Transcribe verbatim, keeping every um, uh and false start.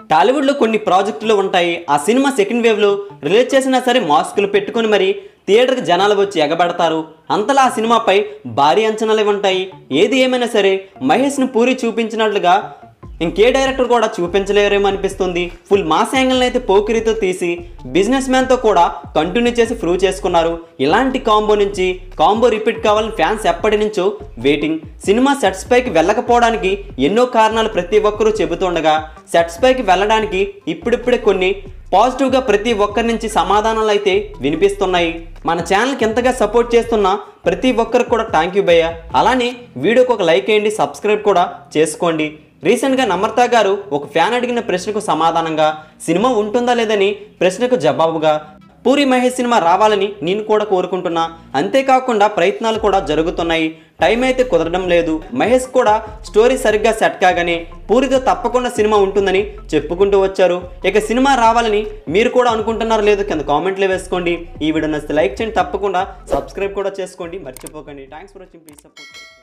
టాలీవుడ్లో కొన్ని ప్రాజెక్టులు ఉంటాయి. ఆ సినిమా సెకండ్ వేవ్లో రిలీజ్ చేసినా సరే మాస్కులు పెట్టుకొని మరి థియేటర్కి జనాలు వచ్చి ఎగబడతారు. అంతలా ఆ సినిమాపై భారీ అంచనాలు ఉంటాయి. ఏది ఏమైనా సరే మహేష్ను పూరి చూపించినట్లుగా ఇంకే డైరెక్టర్ కూడా చూపించలేరేమో అనిపిస్తుంది. ఫుల్ మాస్ యాంగిల్ని అయితే పోకిరితో తీసి బిజినెస్ మ్యాన్తో కూడా కంటిన్యూ చేసి ప్రూవ్ చేసుకున్నారు. ఇలాంటి కాంబో నుంచి కాంబో రిపీట్ కావాలని ఫ్యాన్స్ ఎప్పటి నుంచో వెయిటింగ్. సినిమా సెట్స్ పైకి వెళ్ళకపోవడానికి ఎన్నో కారణాలు ప్రతి ఒక్కరూ చెబుతుండగా సెట్స్ పైకి వెళ్ళడానికి ఇప్పుడిప్పుడే కొన్ని పాజిటివ్గా ప్రతి ఒక్కరి నుంచి సమాధానాలు అయితే వినిపిస్తున్నాయి. మన ఛానల్కి ఎంతగా సపోర్ట్ చేస్తున్న ప్రతి ఒక్కరికి కూడా థ్యాంక్ యూ భయ్య. అలానే వీడియోకి ఒక లైక్ వేయండి, సబ్స్క్రైబ్ కూడా చేసుకోండి. రీసెంట్గా నమ్రత గారు ఒక ఫ్యాన్ అడిగిన ప్రశ్నకు సమాధానంగా సినిమా ఉంటుందా లేదని ప్రశ్నకు జవాబుగా పూరి మహేష్ సినిమా రావాలని నేను కూడా కోరుకుంటున్నా, అంతేకాకుండా ప్రయత్నాలు కూడా జరుగుతున్నాయి, టైం అయితే కుదరడం లేదు. మహేష్ కూడా స్టోరీ సరిగ్గా సెట్ కాగానే పూరితో తప్పకుండా సినిమా ఉంటుందని చెప్పుకుంటూ వచ్చారు. ఇక సినిమా రావాలని మీరు కూడా అనుకుంటున్నారు లేదు కింద కామెంట్లో వేసుకోండి. ఈ వీడియో నచ్చితే లైక్ చేయండి, తప్పకుండా సబ్స్క్రైబ్ కూడా చేసుకోండి, మర్చిపోకండి. Thanks for watching, please support.